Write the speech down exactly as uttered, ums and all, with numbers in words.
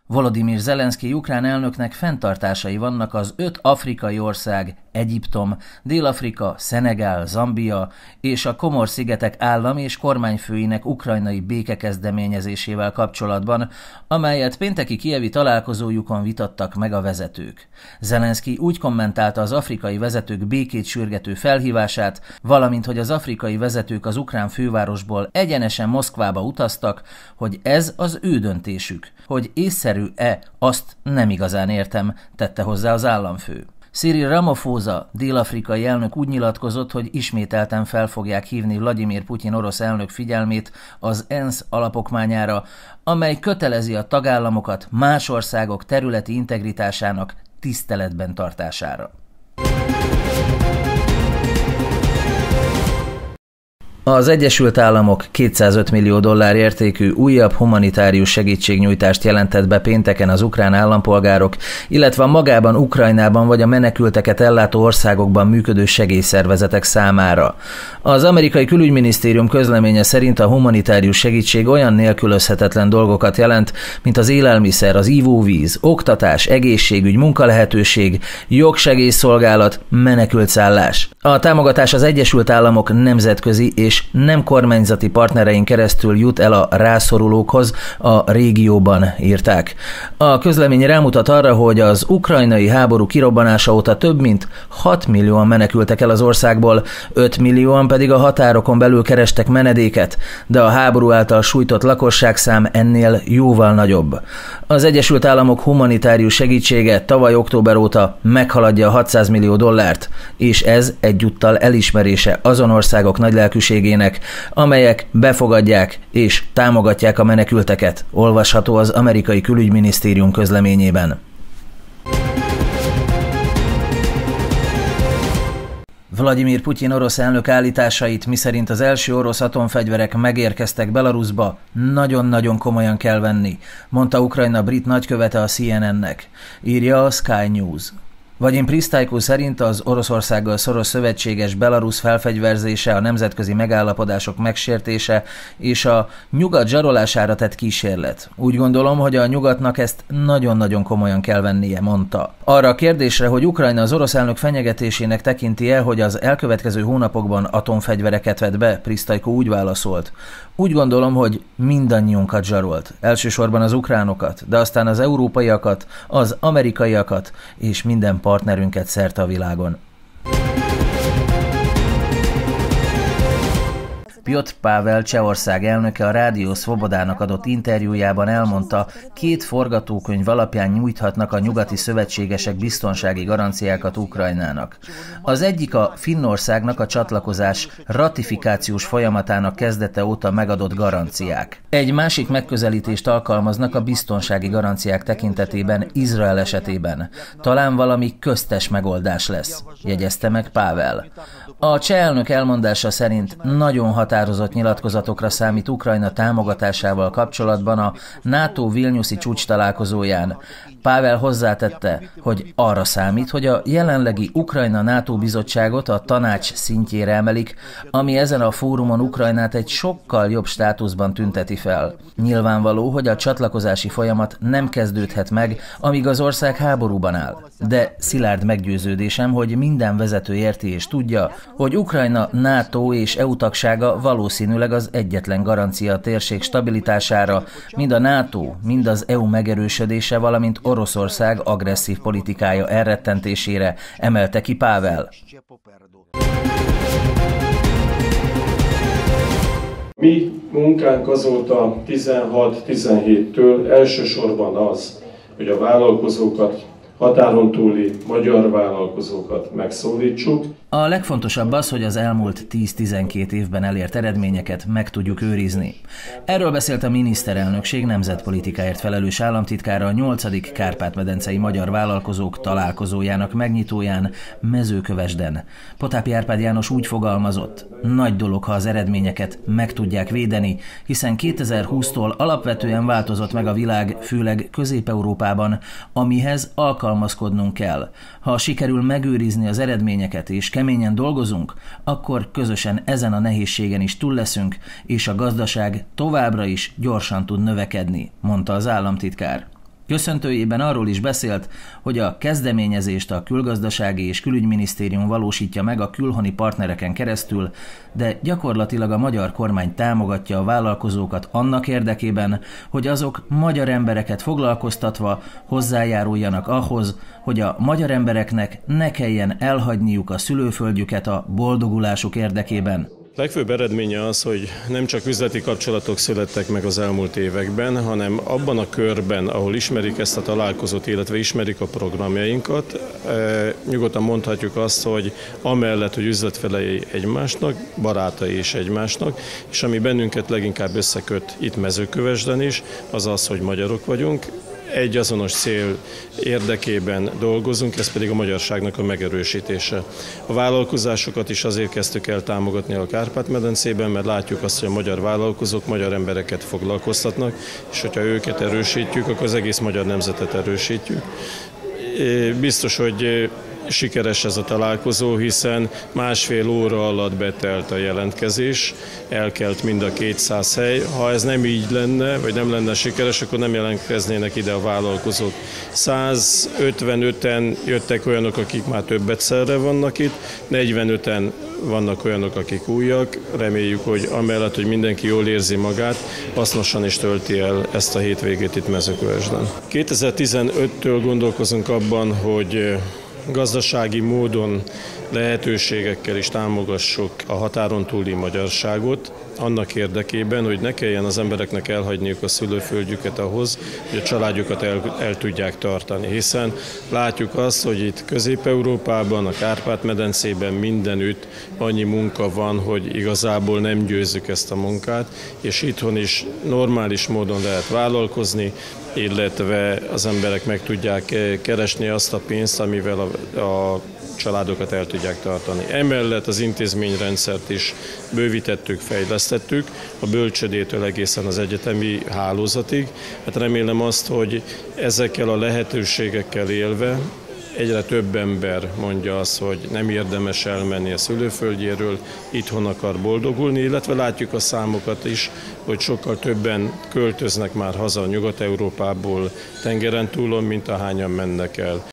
Volodymyr Zelenszkij ukrán elnöknek fenntartásai vannak az öt afrikai ország, Egyiptom, Dél-Afrika, Szenegál, Zambia és a Comore-szigetek állam és kormányfőinek ukrajnai békekezdeményezésével kapcsolatban, amelyet pénteki kijevi találkozójukon vitattak meg a vezetők. Zelenszkij úgy kommentálta az afrikai vezetők békét sürgető felhívását, valamint hogy az afrikai vezetők az ukrán fővárosból egyenesen Moszkvába utaztak, hogy ez az ő döntésük, hogy észszerű-e, azt nem igazán értem, tette hozzá az államfő. Cyril Ramaphosa, dél-afrikai elnök úgy nyilatkozott, hogy ismételten fel fogják hívni Vladimir Putyin orosz elnök figyelmét az ENSZ alapokmányára, amely kötelezi a tagállamokat más országok területi integritásának tiszteletben tartására. Az Egyesült Államok kétszázöt millió dollár értékű újabb humanitárius segítségnyújtást jelentett be pénteken az ukrán állampolgárok, illetve a magában Ukrajnában vagy a menekülteket ellátó országokban működő segélyszervezetek számára. Az amerikai külügyminisztérium közleménye szerint a humanitárius segítség olyan nélkülözhetetlen dolgokat jelent, mint az élelmiszer, az ivóvíz, oktatás, egészségügy, munkalehetőség, jogsegélyszolgálat, menekültszállás. A támogatás az Egyesült Államok nemzetközi és nem kormányzati partnerein keresztül jut el a rászorulókhoz a régióban, írták. A közlemény rámutat arra, hogy az ukrajnai háború kirobbanása óta több mint hat millióan menekültek el az országból, öt millióan pedig a határokon belül kerestek menedéket, de a háború által sújtott lakosságszám ennél jóval nagyobb. Az Egyesült Államok humanitárius segítsége tavaly október óta meghaladja a hatszáz millió dollárt, és ez egyúttal elismerése azon országok nagylelkűségének, amelyek befogadják és támogatják a menekülteket, olvasható az amerikai külügyminisztérium közleményében. Vladimir Putyin orosz elnök állításait, miszerint az első orosz atomfegyverek megérkeztek Belarusba, nagyon-nagyon komolyan kell venni, mondta Ukrajna brit nagykövete a C N N-nek, írja a Sky News. Vladimir Pristajko szerint az Oroszországgal szoros szövetséges Belarus felfegyverzése, a nemzetközi megállapodások megsértése és a nyugat zsarolására tett kísérlet. Úgy gondolom, hogy a nyugatnak ezt nagyon-nagyon komolyan kell vennie, mondta. Arra a kérdésre, hogy Ukrajna az orosz elnök fenyegetésének tekinti-e, hogy az elkövetkező hónapokban atomfegyvereket vet be, Pristajko úgy válaszolt. Úgy gondolom, hogy mindannyiunkat zsarolt, elsősorban az ukránokat, de aztán az európaiakat, az amerikaiakat és minden partnerünket szerte a világon. Piotr Pavel Csehország elnöke a Rádió Szvobodának adott interjújában elmondta, két forgatókönyv alapján nyújthatnak a nyugati szövetségesek biztonsági garanciákat Ukrajnának. Az egyik a Finnországnak a csatlakozás ratifikációs folyamatának kezdete óta megadott garanciák. Egy másik megközelítést alkalmaznak a biztonsági garanciák tekintetében Izrael esetében. Talán valami köztes megoldás lesz, jegyezte meg Pavel. A cseh elnök elmondása szerint nagyon határozott nyilatkozatokra számít Ukrajna támogatásával kapcsolatban a NATO Vilniuszi csúcs találkozóján. Pavel hozzátette, hogy arra számít, hogy a jelenlegi Ukrajna-NATO bizottságot a tanács szintjére emelik, ami ezen a fórumon Ukrajnát egy sokkal jobb státuszban tünteti fel. Nyilvánvaló, hogy a csatlakozási folyamat nem kezdődhet meg, amíg az ország háborúban áll. De szilárd meggyőződésem, hogy minden vezető érti és tudja, hogy Ukrajna NATO és é u tagsága valószínűleg az egyetlen garancia a térség stabilitására, mind a NATO, mind az é u megerősödése, valamint Oroszország agresszív politikája elrettentésére, emelte ki Pavel. Mi munkánk azóta tizenhat-tizenhéttől elsősorban az, hogy a vállalkozókat, határon túli magyar vállalkozókat megszólítsuk. A legfontosabb az, hogy az elmúlt tíz-tizenkét évben elért eredményeket meg tudjuk őrizni. Erről beszélt a miniszterelnökség nemzetpolitikáért felelős államtitkára a nyolcadik Kárpát-medencei magyar vállalkozók találkozójának megnyitóján Mezőkövesden. Potápi Árpád János úgy fogalmazott, nagy dolog, ha az eredményeket meg tudják védeni, hiszen kétezer-húsztól alapvetően változott meg a világ, főleg Közép-Európában, amihez alkalmazkodnunk kell. Ha sikerül megőrizni az eredményeket és keményen dolgozunk, akkor közösen ezen a nehézségen is túl leszünk, és a gazdaság továbbra is gyorsan tud növekedni, mondta az államtitkár. Köszöntőjében arról is beszélt, hogy a kezdeményezést a Külgazdasági és Külügyminisztérium valósítja meg a külhoni partnereken keresztül, de gyakorlatilag a magyar kormány támogatja a vállalkozókat annak érdekében, hogy azok magyar embereket foglalkoztatva hozzájáruljanak ahhoz, hogy a magyar embereknek ne kelljen elhagyniuk a szülőföldjüket a boldogulásuk érdekében. Legfőbb eredménye az, hogy nem csak üzleti kapcsolatok születtek meg az elmúlt években, hanem abban a körben, ahol ismerik ezt a találkozót, illetve ismerik a programjainkat, e, nyugodtan mondhatjuk azt, hogy amellett, hogy üzletfelei egymásnak, barátai is egymásnak, és ami bennünket leginkább összeköt itt Mezőkövesden is, az az, hogy magyarok vagyunk. Egy azonos cél érdekében dolgozunk, ez pedig a magyarságnak a megerősítése. A vállalkozásokat is azért kezdtük el támogatni a Kárpát-medencében, mert látjuk azt, hogy a magyar vállalkozók magyar embereket foglalkoztatnak, és hogyha őket erősítjük, akkor az egész magyar nemzetet erősítjük. Biztos, hogy sikeres ez a találkozó, hiszen másfél óra alatt betelt a jelentkezés, elkelt mind a kétszáz hely. Ha ez nem így lenne, vagy nem lenne sikeres, akkor nem jelentkeznének ide a vállalkozók. százötvenöten jöttek olyanok, akik már több egyszerre vannak itt, negyvenöten vannak olyanok, akik újak. Reméljük, hogy amellett, hogy mindenki jól érzi magát, hasznosan is tölti el ezt a hétvégét itt Mezőkövesden. kétezer-tizenöttől gondolkozunk abban, hogy gazdasági módon lehetőségekkel is támogassuk a határon túli magyarságot, annak érdekében, hogy ne kelljen az embereknek elhagyniuk a szülőföldjüket ahhoz, hogy a családjukat el, el tudják tartani. Hiszen látjuk azt, hogy itt Közép-Európában, a Kárpát-medencében mindenütt annyi munka van, hogy igazából nem győzzük ezt a munkát, és itthon is normális módon lehet vállalkozni, illetve az emberek meg tudják keresni azt a pénzt, amivel a, a családokat el tudják tartani. Emellett az intézményrendszert is bővítettük, fejlesztettük, a bölcsödétől egészen az egyetemi hálózatig. Hát remélem azt, hogy ezekkel a lehetőségekkel élve egyre több ember mondja azt, hogy nem érdemes elmenni a szülőföldjéről, itthon akar boldogulni, illetve látjuk a számokat is, hogy sokkal többen költöznek már haza Nyugat-Európából tengeren túlon, mint ahányan mennek el.